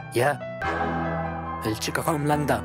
Yeah, el chico Homelander,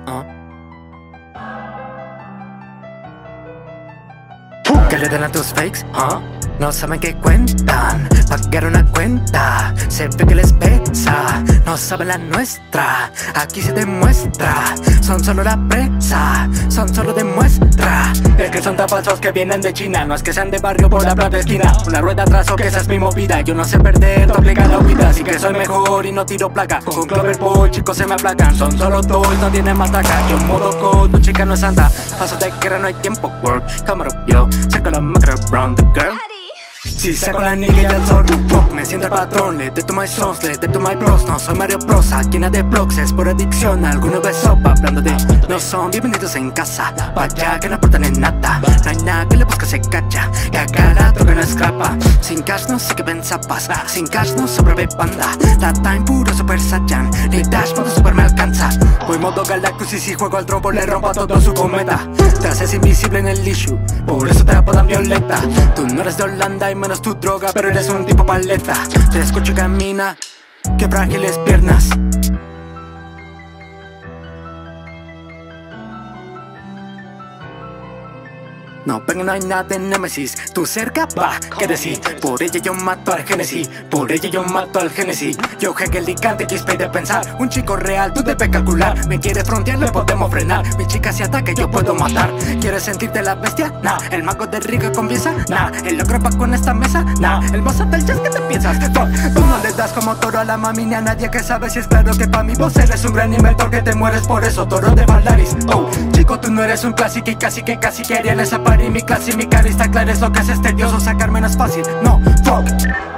¿Qué le dan a tus fakes, No saben qué cuentan, pagar una cuenta, se ve que les pesa, no saben la nuestra, aquí se demuestra, son solo la presa, son solo de muestra. Es que son tan falsos que vienen de China, no es que sean de barrio por la plata esquina, una rueda atrás o que esa es mi movida, yo no sé perder, obliga la huida, así que soy mejor y no tiro placa, con Clover Boy chicos se me aplacan, son solo toys, no tienen mataca, yo modo code, tu chica no es santa, paso de guerra no hay tiempo, work, cámara yo, saco la macro round the girl. Si saco la nigga y el sol, me siento el patrón, le to my songs, le to my bros. No soy Mario Bros, llena de blogs, es por adicción. Algunos de sopa, hablando de no son bienvenidos en casa. Vaya que no aportan en nada, no hay nada que le busca se cacha. Que acá la droga no escapa, sin cash no sé qué ven zapas, sin cash no sobrevive panda. La time puro super saiyan, ni dash modo super me alcanza. Voy modo Galactus y si juego al trompo le rompo a todo su cometa. Te haces invisible en el issue, por eso te apodan violeta. Tú no eres de Holanda y menos tu droga, pero eres un tipo paleta. Te escucho y camina, qué frágiles piernas. No, pero no hay nada de Nemesis, tú cerca, va, ¿qué decir? Por ella yo mato al Génesis, por ella yo mato al Génesis. Yo Hegel y Kant, XP de pensar, un chico real, tú debes calcular. Me quiere frontear, le podemos frenar, mi chica se ataca, yo puedo matar. ¿Quieres sentirte la bestia? Nah, el mago de Riga confiesa, nah, el logro pa' con esta mesa, nah, el mozo del jazz, ¿qué te piensas? Tú no le das como toro a la mami ni a nadie que sabe si es claro que pa' mi voz eres un gran inventor que te mueres por eso, toro de Valaris. Oh, chico, tú no eres un clásico y casi querían esa y mi clase y mi cara está clara, es lo que hace este dioso sacarme no es fácil, no, fuck.